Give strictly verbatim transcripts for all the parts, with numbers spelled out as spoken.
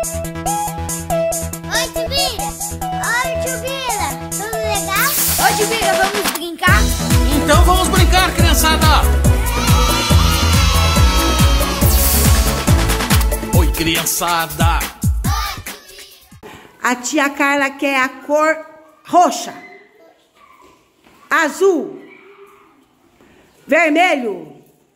Oi, Tibira! Oi, Tibira! Tudo legal? Oi, Tibira, vamos brincar? Então vamos brincar, criançada! Oi, criançada! A tia Carla quer a cor roxa, azul, vermelho,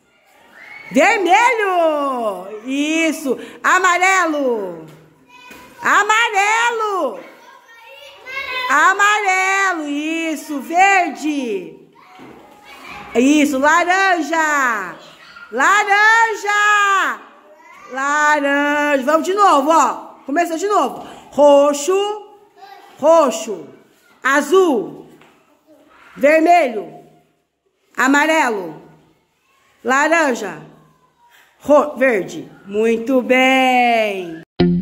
vermelho, isso, amarelo, amarelo, amarelo, isso, verde, isso, laranja, laranja, laranja, vamos de novo, ó, começa de novo. Roxo, roxo, azul, vermelho, amarelo, laranja, ro verde. Muito bem.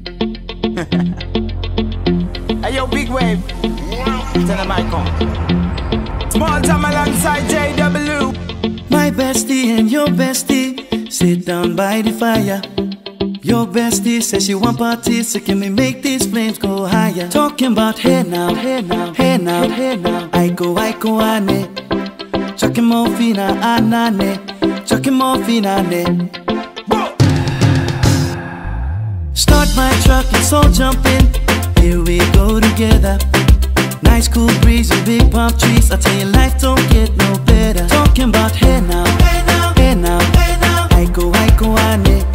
Hey yo, big wave. Turn the mic on. Small time alongside J W. My bestie and your bestie sit down by the fire. Your bestie says she want parties, so can we make these flames go higher? Talking about hey now, hey now, hey now, hey now. I go, I go, ane. Chucking more fina, anane. Chucking more fina, ne. Start my truck, let's all jump in. Here we go together. Nice cool breeze and big palm trees. I tell you, life don't get no better. Talking about hey now, hey now, hey now, hey now. I go, I go, ane.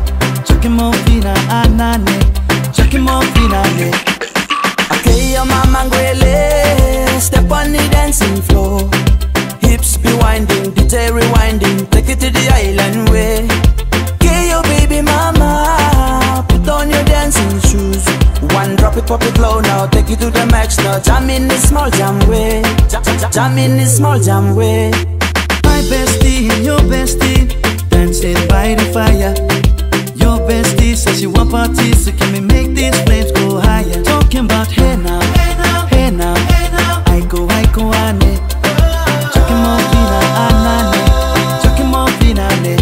Mofina anane, Jackie Mofina ne. Okay, your mama ngwele, step on the dancing floor. Hips be winding, D J rewinding, take it to the island way. Okay, your baby mama, put on your dancing shoes. One drop it, pop it low now, take it to the max now. Jam in the small jam way, jam, jam, jam in the small jam way. My bestie and your bestie dancing by the fire. Your bestie says she want parties, so can we make these flames go higher? Talking about hey now, hey now, hey now, hey now. I go, I go, ane. Chucking more fina, anane. Chucking more fina, ne.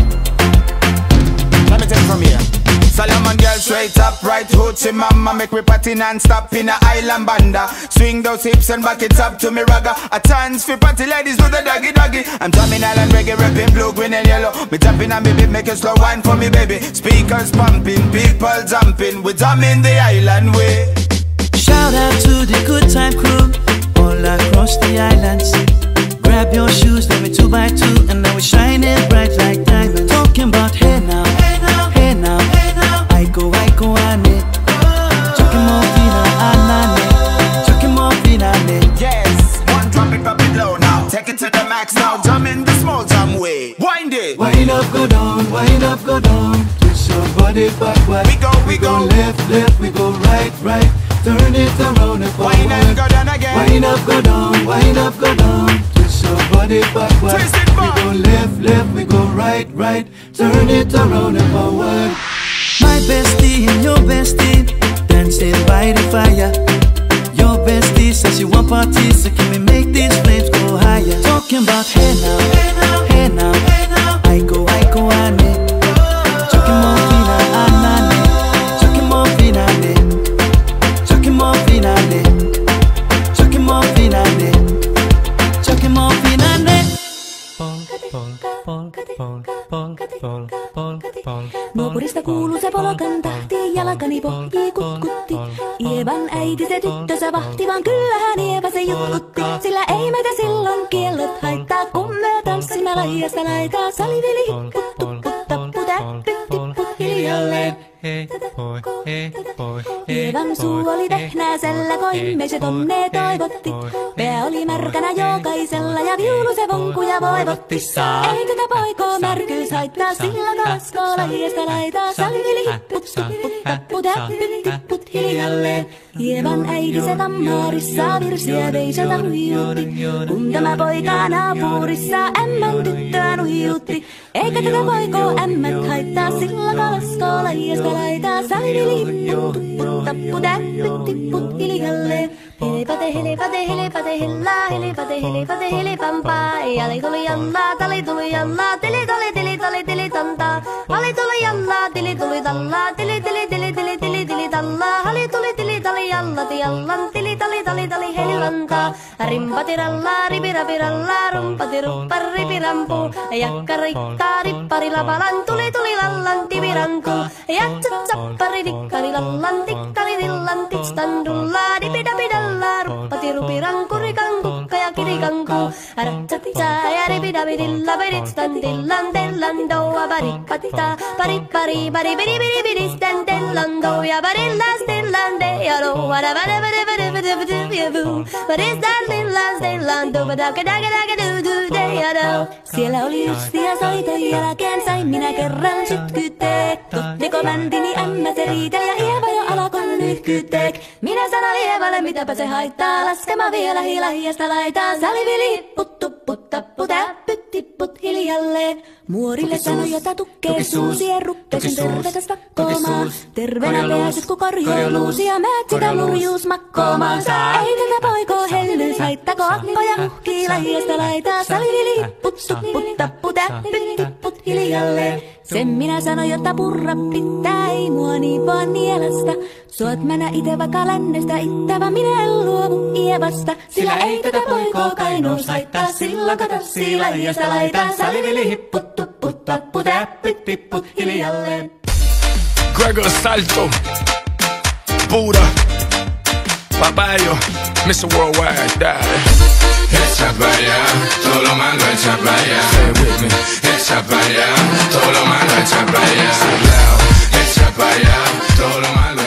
Let me take it from here. Solomon girl straight up, right hoochie mama. Make me party non-stop in a island banda. Swing those hips and back it up to me ragga. A chance for party ladies do the doggy doggy. I'm drumming island reggae, rapping blue, green and yellow. Me tapping on me beat, make a slow wine for me baby. Speakers pumping, people jumping. We drumming the island way. Shout out to the good time crew all across the islands. Grab your shoes, let me two by two, and now we shining bright like diamonds. Talking about hey now, hey now, hey now, hey now. I go, I go, ane. Chucking more fina, anane. Chucking more fina, ne. Yes, one drop it, pop it low now. Take it to the max now, jam in the small jam way. Wind it. Wind up, go down, wind up, go down. Twist your body backward. We go, we, we go. go left, left, we go right, right. Turn it around and forward. Wind up, go down again. Wind up, go down, wind up, go down. Twist your body backward. Twist it back. We go left, left, we go right, right. Turn it around and forward. My bestie and your bestie dancing by the fire. Your bestie says she want parties, so can we make these flames go higher? Talking about hey now, hey now, hey now, hey now. I go, I go, ane. Chucking more fina, anane. Chucking more fina, ne. Chucking more fina, ne. Chucking more fina, ne. Chucking more fina, ne. Nuopurista kuuluu se polokan tahti, jalkani pohjii kutkutti. Ievan äiti se tyttönsä vahti, vaan kyllähän Ieva se jutkutti. Sillä ei meitä silloin kiellot haittaa, kun me tanssimme laijasta laitaa. Saliveli hipput, tupput, tapput, äppyt, tipput hiljalleen. Hei hoi, hei hoi, Ievan suu oli tehnäisellä, koimme se tonne toivotti. Pää oli märkänä jokaisella ja viulu se vonkuja voivotti. Ei tätä poikoo märkyys haittaa, sillä kalaskoo lajiesta laitaa. Saliveli hipput, tupput, tapput, äppyt, tipput hiljalleen. Ievan äiti se tammaarissa virsiä veisata huijuutti. Kun tämä poika naapurissa ämmän tyttöä nuijuutti. Eikä tätä poikoo ämmät haittaa, sillä kalaskoo lajiesta laitaa. Saliveli hipput, tupput, tapput, äppyt, tipput hiljalleen. Helipate, helipate, helipate, hellaa, helipate, helipate, helipampaa. Jali tuli jallaa, tali tuli jallaa, tili tuli, tili tuli, tili tantaa. Ali tuli jallaa, tili tuli tallaa, tili tili, tili tili, tili tili tallaa. ralla, hali tuli tili tali jalla tiallan, tili tali tali tali heilanta. Rimpati ralla, ripirapi ralla, rumpati ruppa ripirampu. Jakka rikka rippari lapalan, tuli tuli lallan tipiranku. Jatsat sappari dikkari lallan, tikkari dillan titstandulla, dipidapi dalla, ruppati rupiranku rikanku, kaya kirikanku. Ratsat saya ripidapi dilla, beritsan dillan, dillan doa barikatita, barikari, bari biri biri biri stan dillan doa barillas dillan de yaro, wada wada wada wada wada wada wada. What is that dillan dillan do, badaka daga daga do do de yaro. Siellä oli yksi ja soiton jälkeen sain minä kerran sytkytek. Tuttiko mäntini ämmä se riitel ja Ieva jo alkoi nyhkytek. Minä sanoin Ievalle mitäpä se haittaa, laskema vielä hiilahijasta laitaa. Salivili hipput tupput tappu täppyt tipput hiljalleen. Muorille sanoi jota tukkee suusien rukkeisen tervetäs vakkoomaan. Terveenä pääsyt ku korjouluusi ja määt sitä murjuus makkoomaan. Ei tätä poikoo hellyys haittako akkoja uhkii lahijasta laitaa. Salivili hipput tupput tappu täppyt tipput hiljalleen. Sen minä sanoin, jotta purra pitää, ei mua niin vaan nielasta. Suot mennä ite vaikka lännestä, itse vaan minä en luovu Ievasta. Sillä ei tätä poikoo kainous haittaa, silloin kato siila hiasta laitaa. Salivili hipput tupput tappu täppyt tipput hiljalleen. Gregor Salto, Buddha, Papayo, mister Worldwide, daddy. Echa para allá, todo lo malo echa para allá. Say it with me. Echa para allá, todo lo malo echa para allá. Echa para allá, todo lo malo.